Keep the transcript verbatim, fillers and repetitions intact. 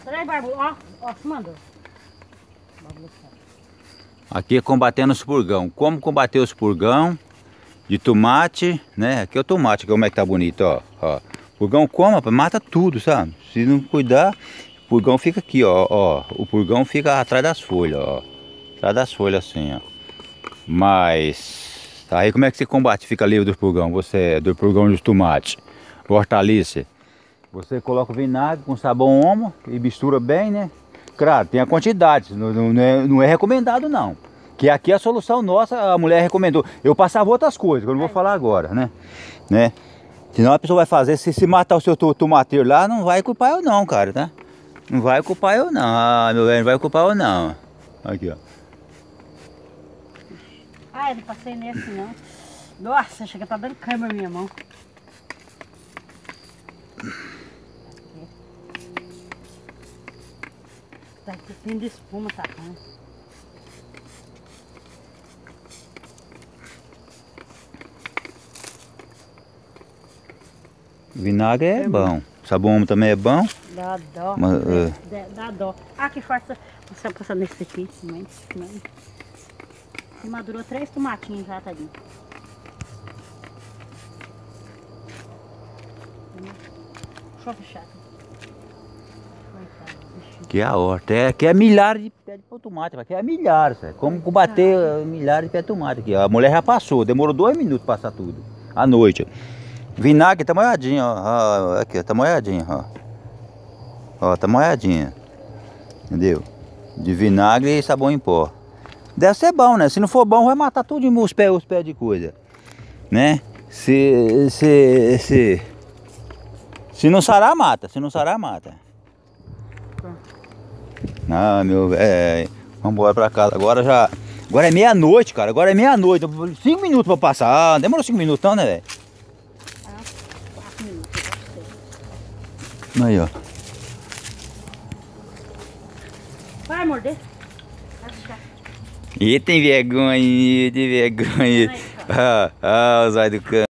Peraí, Barbu, ó, ó, se mandou. Aqui é combatendo os purgão. Como combater os purgão de tomate, né? Aqui é o tomate, como é que tá bonito, ó. ó. Purgão come, mata tudo, sabe? Se não cuidar, o purgão fica aqui, ó, ó. O purgão fica atrás das folhas, ó. Atrás das folhas assim, ó. Mas aí como é que você combate? Fica livre do purgão, você do purgão de tomate, hortaliça. Você coloca o vinagre com sabão omo e mistura bem, né? Claro, tem a quantidade, não, não, é, não é recomendado não. Que aqui a solução nossa, a mulher recomendou. Eu passava outras coisas, que eu não vou falar agora, né? né? Senão a pessoa vai fazer, se, se matar o seu tomateiro lá, não vai culpar eu não, cara, tá? Não vai culpar eu não, ah, meu velho, não vai culpar eu não. Aqui, ó. Ah, eu não passei nesse não. Nossa, chega tá dando câimbra na minha mão. Tá tendo espuma, tá? Vinagre é bom, sabão também é bom. Dá dó, Mas, né? é... dá dó. Ah, que força. Você passar nesse aqui, mãe. mãe. E madurou três tomatinhos já, tadinho. Deixa eu fechar. Que é a horta, é, que é milhares de pés de tomate, aqui é milhares, é como combater ah. milhares de pés de tomate aqui. A mulher já passou, demorou dois minutos para passar tudo, à noite. Vinagre tá molhadinho, ó, ó aqui, tá molhadinho, ó. Ó, tá molhadinho, entendeu? De vinagre e sabão em pó. Deve ser bom, né? Se não for bom, vai matar tudo os pés, os pés de coisa, né? Se, se, se, se não sarar, mata, se não sarar, mata. Ah, meu velho, vamos embora pra casa. Agora já. Agora é meia-noite, cara. Agora é meia-noite. Cinco minutos pra passar. Ah, demorou cinco minutos, não, né, velho? Ah, quatro minutos. Aí, ó. Vai morder. E tem vergonha, tem vergonha. Ah, ah, os olhos do cão.